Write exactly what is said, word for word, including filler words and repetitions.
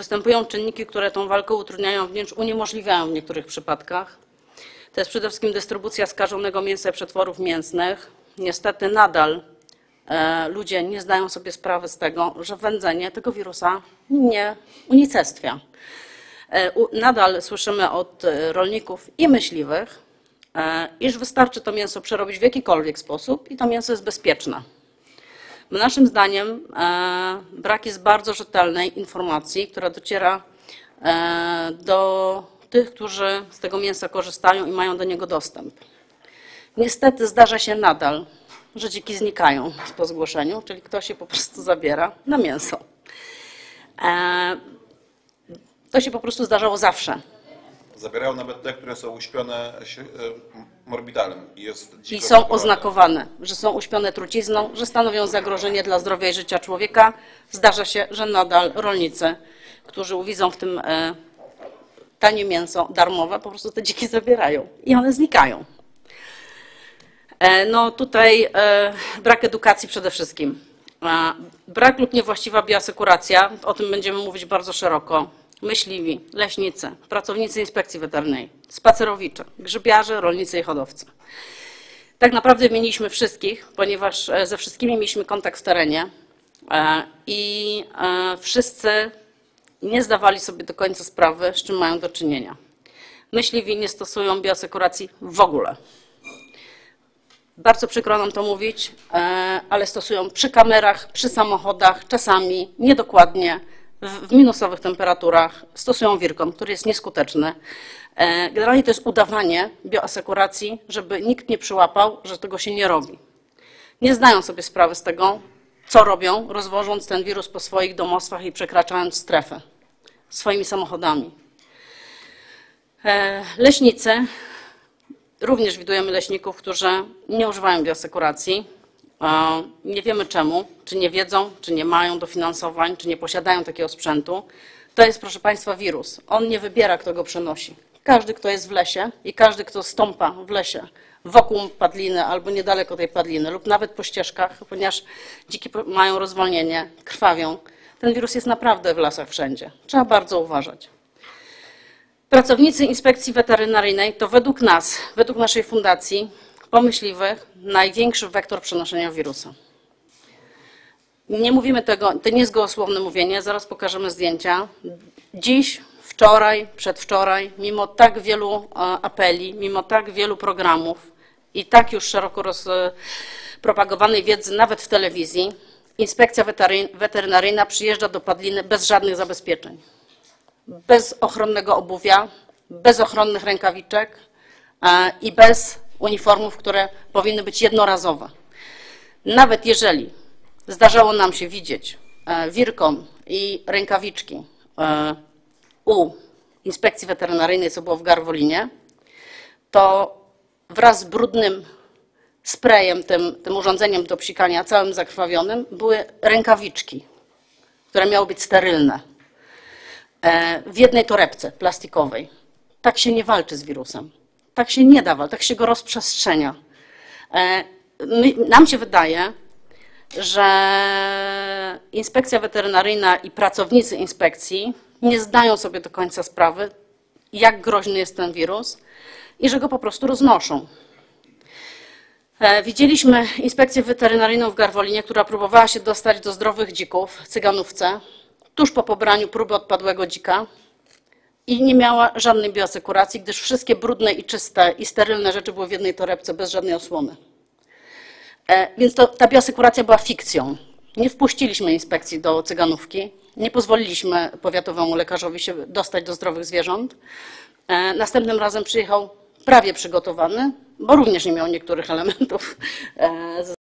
występują czynniki, które tą walkę utrudniają, wręcz uniemożliwiają w niektórych przypadkach. To jest przede wszystkim dystrybucja skażonego mięsa i przetworów mięsnych. Niestety nadal e, ludzie nie zdają sobie sprawy z tego, że wędzenie tego wirusa nie unicestwia. E, u, nadal słyszymy od rolników i myśliwych, e, iż wystarczy to mięso przerobić w jakikolwiek sposób i to mięso jest bezpieczne. Naszym zdaniem e, brak jest bardzo rzetelnej informacji, która dociera e, do tych, którzy z tego mięsa korzystają i mają do niego dostęp. Niestety zdarza się nadal, że dziki znikają po zgłoszeniu, czyli ktoś je po prostu zabiera na mięso. E, to się po prostu zdarzało zawsze. Zabierają nawet te, które są uśpione morbidalem. I, jest I są oznakowane, że są uśpione trucizną, że stanowią zagrożenie dla zdrowia i życia człowieka. Zdarza się, że nadal rolnicy, którzy uwidzą w tym e, tanie mięso darmowe, po prostu te dziki zabierają i one znikają. E, no tutaj e, brak edukacji przede wszystkim. E, brak lub niewłaściwa bioasekuracja, o tym będziemy mówić bardzo szeroko. Myśliwi, leśnicy, pracownicy inspekcji weterynaryjnej, spacerowicze, grzybiarze, rolnicy i hodowcy. Tak naprawdę wymieniliśmy wszystkich, ponieważ ze wszystkimi mieliśmy kontakt w terenie i wszyscy nie zdawali sobie do końca sprawy, z czym mają do czynienia. Myśliwi nie stosują bioasekuracji w ogóle. Bardzo przykro nam to mówić, ale stosują przy kamerach, przy samochodach, czasami niedokładnie, w minusowych temperaturach, stosują wirkon, który jest nieskuteczny. Generalnie to jest udawanie bioasekuracji, żeby nikt nie przyłapał, że tego się nie robi. Nie zdają sobie sprawy z tego, co robią, rozwożąc ten wirus po swoich domostwach i przekraczając strefę swoimi samochodami. Leśnicy, również widujemy leśników, którzy nie używają bioasekuracji. Nie wiemy czemu, czy nie wiedzą, czy nie mają dofinansowań, czy nie posiadają takiego sprzętu. To jest, proszę Państwa, wirus. On nie wybiera, kto go przenosi. Każdy, kto jest w lesie i każdy, kto stąpa w lesie wokół padliny albo niedaleko tej padliny lub nawet po ścieżkach, ponieważ dziki mają rozwolnienie, krwawią, ten wirus jest naprawdę w lasach wszędzie. Trzeba bardzo uważać. Pracownicy inspekcji weterynaryjnej to według nas, według naszej fundacji, pomyśliwych, największy wektor przenoszenia wirusa. Nie mówimy tego, to nie jest gołosłowne mówienie, zaraz pokażemy zdjęcia. Dziś, wczoraj, przedwczoraj, mimo tak wielu apeli, mimo tak wielu programów i tak już szeroko rozpropagowanej wiedzy, nawet w telewizji, inspekcja weterynaryjna przyjeżdża do padliny bez żadnych zabezpieczeń. Bez ochronnego obuwia, bez ochronnych rękawiczek i bez uniformów, które powinny być jednorazowe. Nawet jeżeli zdarzało nam się widzieć wirkon i rękawiczki u inspekcji weterynaryjnej, co było w Garwolinie, to wraz z brudnym sprayem, tym, tym urządzeniem do psikania, całym zakrwawionym, były rękawiczki, które miały być sterylne, w jednej torebce plastikowej. Tak się nie walczy z wirusem. Tak się nie da walczyć, tak się go rozprzestrzenia. My, nam się wydaje, że inspekcja weterynaryjna i pracownicy inspekcji nie zdają sobie do końca sprawy, jak groźny jest ten wirus i że go po prostu roznoszą. Widzieliśmy inspekcję weterynaryjną w Garwolinie, która próbowała się dostać do zdrowych dzików w Cyganówce, tuż po pobraniu próby odpadłego dzika i nie miała żadnej bioasekuracji, gdyż wszystkie brudne i czyste i sterylne rzeczy były w jednej torebce bez żadnej osłony. Więc to, ta bioasekuracja była fikcją. Nie wpuściliśmy inspekcji do Cyganówki, nie pozwoliliśmy powiatowemu lekarzowi się dostać do zdrowych zwierząt. Następnym razem przyjechał prawie przygotowany, bo również nie miał niektórych elementów